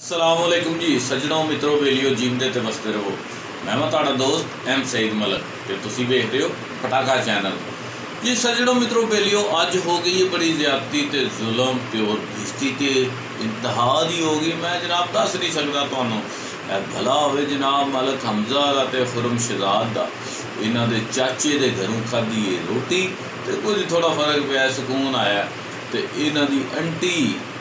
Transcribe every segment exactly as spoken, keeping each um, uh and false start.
अस्सलामुअलैकुम जी सज्जनों मित्रों बेलियो जीवते ते वसते रहो। मैं मैं तुहाडा दोस्त एम सईद मलक ते तुसीं वेख रहे हो पटाखा चैनल जी। सज्जनों मित्रों बेलियो अज हो गई है बड़ी ज्यादती ते जुल्म ते और बेइज्जती ते इंतहा दी हो गई। मैं जनाब दस नहीं सकदा तुहानूं। भला होवे जनाब मलक हमजा दा ते खुरम शहजाद दा, इन्हां दे चाचे दे घरों खाधी है रोटी ते कुछ थोड़ा फर्क पिया, सुकून आया। ते इन्हां दी आंटी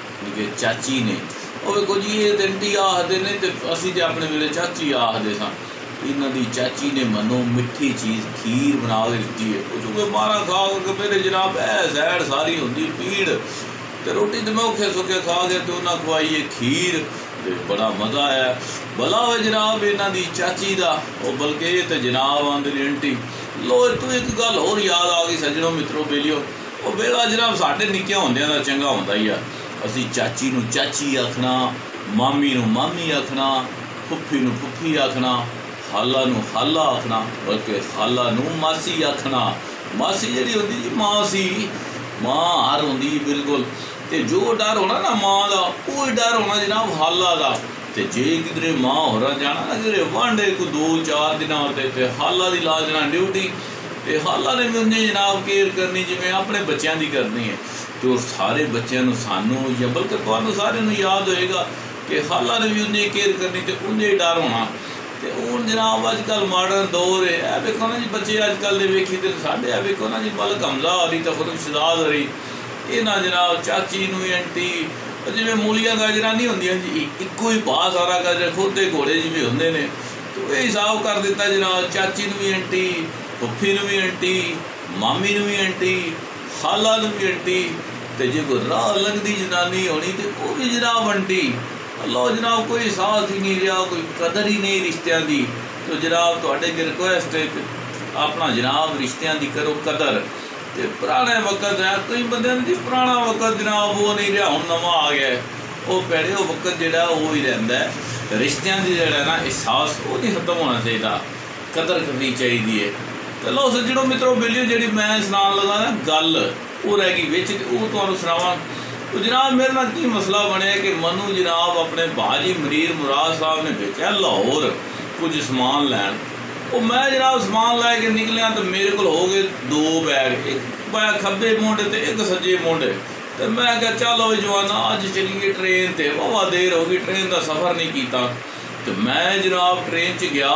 के चाची ने ਉਹ ਵੇਖੋ जी ये तो आंटी आखते ने तो असी तो अपने वेले चाची आखते सा। इन्हों की चाची ने मनो मिठी चीज़ खीर बना के दी है। चूंकि मारा खा के मेरे जनाब ऐ सैड सारी होंगी पीड़ तो रोटी तो मैं औखे सौखे खा गया तो उन्हें खवाई है खीर तो बड़ा मज़ा आया। भला हो जनाब इन्हों की चाची का वो बल्कि ये तो जनाब आंदे ने आंटी लो तू एक गल होर याद आ गई सज्जनों मित्रों बेलियो। वो वेला जनाब साढ़े निक्के होंदियां दा चंगा होंदा ही आ। असी चाची नू चाची आखना, मामी नू मामी आखना, फुफी नू फुफी आखना, खाला नू खाला आखना, बल्कि खाला नू मासी आखना। मासी जिहड़ी होंदी जी मां सी, मां हर होंदी बिल्कुल। ते जो डर होना ना मां दा वो डर होना जनाब खाला दा। ते जे किधरे मां होरा जाना ना किधरे वांडे को दो चार दिन होते ते खाला दी ला जाना ड्यूटी। ते खाला ने भी उन्हें जनाब केयर करनी जिवें अपने बच्चों की करनी है। तो सारे बच्चों सानू या बल्कि तुहानू सारे याद होएगा कि खाला ने भी उन्हें केयर करनी तो उन्हें डर होना। तो हूँ जनाब अजकल मॉडर्न दौर है। ए वेखो ना जी बच्चे अजकल के वेखी तो साढ़े ए वेखो ना जी मलक हमजा आ रही तो खुद शहजाद आ रही ये ना जनाब चाची नू आंटी जिवें मूलियां गाजरां नहीं होंदियां जी इक्को ही पा सारा गाजर खोते घोड़े जिवें होंदे ने। तो ये हिसाब कर दिता जनाब चाची नू भी आंटी, फुफी नू भी आंटी, मामी नू भी आंटी, खाला नू भी आंटी। तो जो कोई राह लंघदी जनानी होनी तो वह भी जनाब आंटी। लो जनाब कोई साथ ही नहीं रहा, कोई कदर ही नहीं रिश्तियां दी। तो जनाब तुहाडे अगे रिक्वेस्ट है अपना जनाब रिश्तियां दी करो कदर। तो पुराने वक्त है कई बंदे जी पुराना वक्त जनाब वो नहीं रहा हुण नवा आ गया है। वो भैड़े वो वक्त जिहड़ा वो ही रहिंदा है। रिश्तियां दी जिहड़ा ना एहसास वो नहीं खत्म होना चाहिए, कदर करनी चाहिए है। तो लो सज्जनों मित्रों बेलियो जिहड़ी मैं सुनान लगा ना गल वो रह गई बिच वो तुहानूं सुनावां। तो जनाब मेरे नाल की मसला बनया कि मनु जनाब अपने भाजी मरीर मुराद साहब ने भेजा लाहौर कुछ समान लैन। वो मैं जनाब समान लैके निकलिया तो मेरे को हो गए दो बैग, एक पाया खब्बे मोढे ते एक सज्जे मोढे। तो मैं क्या चलो जवाना अज चलीए ट्रेन ते वाहवा देर हो गई ट्रेन का सफ़र नहीं किया। तो मैं जनाब ट्रेन च गया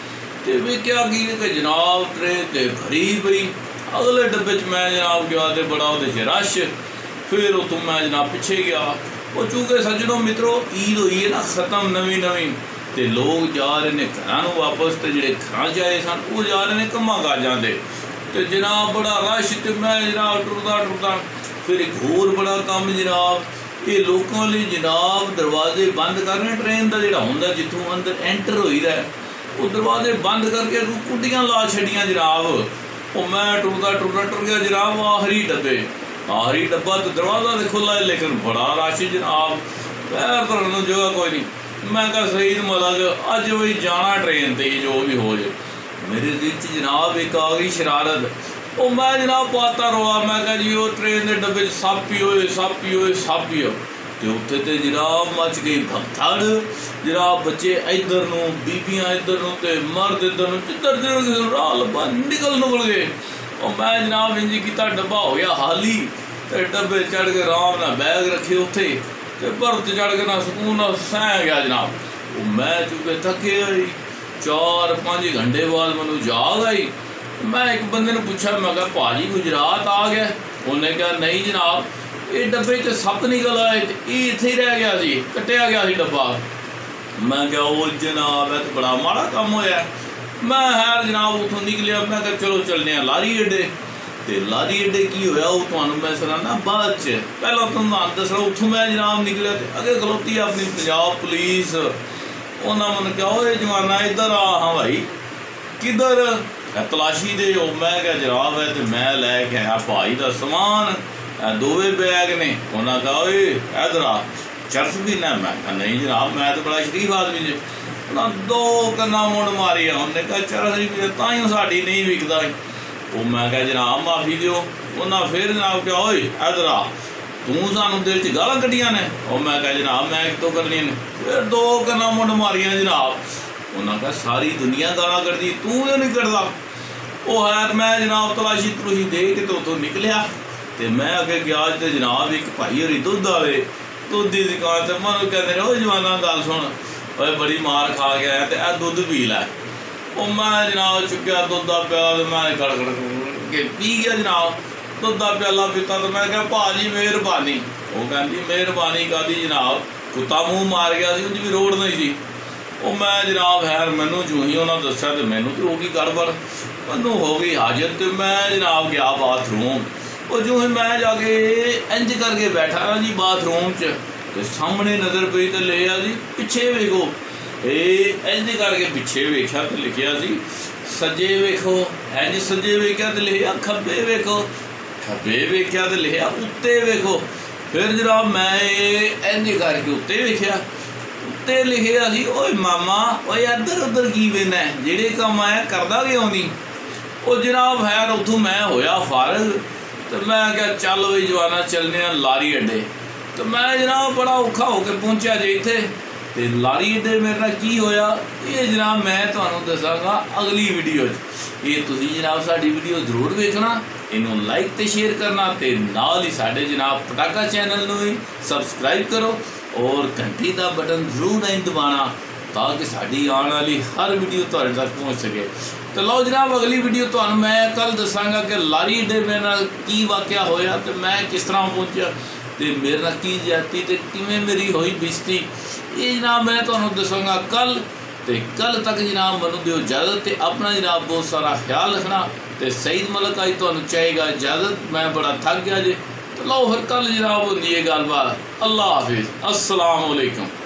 तो वेख्या कि जनाब ट्रेन ते भरी पई। अगले डब्बे च मैं जनाब गया तो बड़ा वो रश। फिर उतों मैं जनाब पिछे गया। वो चूंकि सज्जनों मित्रों ईद हुई है ना खत्म नवीं नवीं तो लोग जा रहे हैं घर वापस। तो जोड़े घर च आए सन वो जा रहे हैं कम्मां काजां दे। तो जनाब बड़ा रश। तो मैं जनाब टुरदा टुरदा फिर एक होर बड़ा काम जनाब ये लोगों लिए जनाब दरवाजे बंद करने ट्रेन का जोड़ा होंदा जिथों अंदर एंटर होई दा वो दरवाजे बंद करके कुंडियां ला छड़ियां जनाब। वो मैं टुरदा टुरदा टुर गया जनाब आखिरी डब्बे आखिरी डब्बा तो दरवाजा तो खुला है लेकिन बड़ा रश जनाब पैर धरने जगह कोई नहीं। मैं कहा सईद मलक अज वही जाना ट्रेन ते जो भी हो जाए। मेरे दिल च जनाब एक आ गई शरारत। वो मैं जनाब पाता रोआ मैं कहा जी वो ट्रेन के डब्बे सप ही होए सप ही होए सप ही हो। तो उत्थे तो जनाब मच गई भगदड़। जनाब बच्चे इधर नूं बीबियां इधर नूं ते मर्द इधर नूं जिधर जिधर राह लब्भा निकल निकल गए। और मैं जनाब इंज किया डब्बा हो गया हाली तो डब्बे चढ़ के आराम नाल बैग रखे उत्थे ते बर्थ चढ़ के ना सुकून नाल सह गया जनाब। वो मैं चूंकि थके आई चार पाँच घंटे बाद मैनूं जाग आई। मैं एक बंदे ने पूछा मैं कहा भाजी गुजरात आ गया। उन्हें कहा नहीं जनाब ये डब्बे च सप निकल आए ये इत्थे ही रह गया सी कट्टिया गया सी डब्बा। मैं क्या वो जनाब है तो बड़ा माड़ा काम होया। मैं हैर जनाब उतों निकलिया मैं क्या चलो चलने लारी अड्डे। तो लारी अड्डे की होया वो तुहानूं मैं सुनाना बाद च। पहला तुहानूं दसना उतों मैं जनाब निकलिया तो अगे खलोती अपनी पंजाब पुलिस। उन्हें मैनूं कहा ओए जवाना इधर आ। हाँ भाई किधर तलाशी दे। मैं क्या जनाब है तो मैं लैके आया भाई का समान दोवे बैग ने। उन्हें कहा ओए इधर आ चरस भी ना। मैं कहा नहीं जनाब मैं तो बड़ा शरीफ आदमी जे। उन्हें दो कन्ना मुंड मारी। उन्हें कहा चरस भी ताइयों साड़ी नहीं विकदा। वो मैं कहा जनाब माफ़ी दो। उन्हें फिर जनाब कहा ओए इधर आ तू सानू दिल च गालां कड्डियां ने। और मैं कहा जनाब मैं कितों करनियां ने? फिर दो कन्ना मुंड मारियां जनाब। उन्होंने कहा सारी दुनिया गालां कड्डी, तू क्यों नहीं कड्डदा? वो है मैं जनाब तलाशी तलूशी दे के तो उतों निकलिया तो मैं अगे गया तो जनाब एक भाई होरी दुध वाले दुध की दुकान से मैं कहते ओ जवाना गल सुन, ओए बड़ी मार खा के आया तो यह दुध पी लै। वो मैं जनाब चुक्या दुध का प्याला तो मैं गड़गड़ के पी गया जनाब। दुध का प्याला पीता तो मैं क्या भाजी मेहरबानी। वो कहती मेहरबानी कादी जनाब, कुत्ता मूँह मार गया सी, उंज भी रोड़ नहीं सी। वो मैं जनाब हैर मैनू जूं ही उन्होंने दस्या तो मैनू तो हो गई गड़बड़, मैनू हो गई हाजत तो मैं जनाब गया बाथरूम। वो जूं ही मैं जाके इंज करके बैठा ना जी बाथरूम च तो सामने नज़र पई तो लिखा जी पिछे वेखो। ਇਹ ਇੰਝ ਕਰਕੇ ਪਿੱਛੇ ਵੇਖਿਆ ਤੇ ਲਿਖਿਆ ਸੀ ਸੱਜੇ ਵੇਖੋ, ਇੰਝ ਸੱਜੇ ਵੇਖਿਆ ਤੇ ਲਿਖਿਆ ਖੱਬੇ ਵੇਖੋ, ਖੱਬੇ ਵੇਖਿਆ ਤੇ ਲਿਖਿਆ ਉੱਤੇ ਵੇਖੋ। ਫਿਰ ਜਨਾਬ ਮੈਂ ਇਹ ਇੰਝ ਕਰਕੇ ਉੱਤੇ ਵੇਖਿਆ, ਉੱਤੇ ਲਿਖਿਆ ਸੀ ਓਏ ਮਾਮਾ ਓਏ ਇੱਧਰ ਉੱਧਰ ਕੀ ਵੇਖਣਾ, ਜਿਹੜੇ ਕੰਮ ਆਇਆ ਕਰਦਾ ਕਿਉਂ ਨਹੀਂ? ਉਹ ਜਨਾਬ ਹੈ ਉੱਥੋਂ ਮੈਂ ਹੋਇਆ ਫਾਰਗ ਤੇ ਮੈਂ ਕਿਹਾ ਚੱਲ ਵੀ ਜਵਾਨਾ ਚੱਲਦੇ ਹਾਂ ਲਾਰੀ ਅੱਡੇ। ਤੇ ਮੈਂ ਜਨਾਬ ਬੜਾ ਔਖਾ ਹੋ ਕੇ ਪਹੁੰਚਿਆ ਜੇ ਇੱਥੇ ਤੇ ਲਾਰੀ ਅੱਡੇ ਮੇਰੇ ਨਾਲ ਕੀ ਹੋਇਆ ਇਹ ਜਨਾਬ ਮੈਂ ਤੁਹਾਨੂੰ ਦੱਸਾਂਗਾ ਅਗਲੀ ਵੀਡੀਓ 'ਚ। ਇਹ ਤੁਸੀਂ ਜਨਾਬ ਸਾਡੀ ਵੀਡੀਓ ਜ਼ਰੂਰ ਵੇਖਣਾ, ਇਹਨੂੰ ਲਾਈਕ ਤੇ ਸ਼ੇਅਰ ਕਰਨਾ ਤੇ ਨਾਲ ਹੀ ਸਾਡੇ ਜਨਾਬ ਪਟਾਕਾ ਚੈਨਲ ਨੂੰ ਵੀ ਸਬਸਕ੍ਰਾਈਬ ਕਰੋ ਔਰ ਘੰਟੀ ਦਾ ਬਟਨ ਜ਼ਰੂਰ ਨਹੀਂ ਦਬਾਉਣਾ ਤਾਂ ਕਿ ਸਾਡੀ ਆਉਣ ਵਾਲੀ ਹਰ ਵੀਡੀਓ ਤੁਹਾਡੇ ਤੱਕ ਪਹੁੰਚ ਸਕੇ। तो लो जनाब अगली वीडियो तो मैं कल दसांगा कि लारी अड्डे मेरे नाल की वाक़या होया तो मैं किस तरह पहुंचा तो मेरे नाल की जाती तो किवें मेरी होई बेइज्जती, ये जनाब मैं तुहानूं दसांगा कल। तो कल तक जनाब मैनूं दिओ इजाज़त ते अपना जनाब बहुत सारा ख्याल रखना। तो सईद मलिक अज तुहानूं चाहेगा इजाज़त, मैं बड़ा थक गया जे। तो लो फिर कल जनाब होंदी है गलबात। अल्लाह हाफिज़, अस्सलाम वालेकुम।